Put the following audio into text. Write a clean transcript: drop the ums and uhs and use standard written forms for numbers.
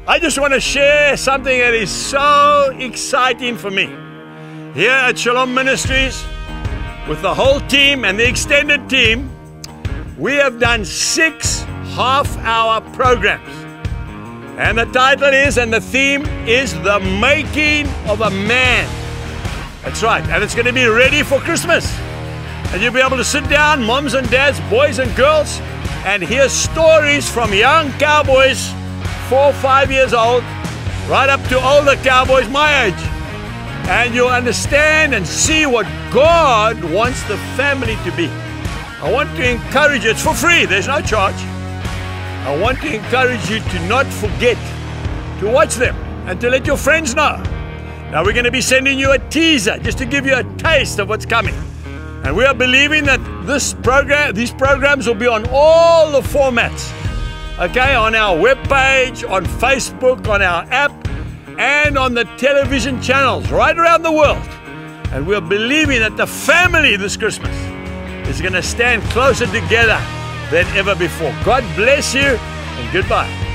I just want to share something that is so exciting for me. Here at Shalom Ministries, with the whole team and the extended team, we have done 6 half-hour programs. And the title is, and the theme is, The Making of a Man. That's right, and it's going to be ready for Christmas. And you'll be able to sit down, moms and dads, boys and girls, and hear stories from young cowboys, 4 or 5 years old, right up to older cowboys my age. And you'll understand and see what God wants the family to be. I want to encourage you, it's for free, there's no charge. I want to encourage you to not forget to watch them and to let your friends know. Now we're going to be sending you a teaser just to give you a taste of what's coming. And we are believing that these programs will be on all the formats. Okay, on our webpage, on Facebook, on our app, and on the television channels right around the world. And we're believing that the family this Christmas is going to stand closer together than ever before. God bless you, and goodbye.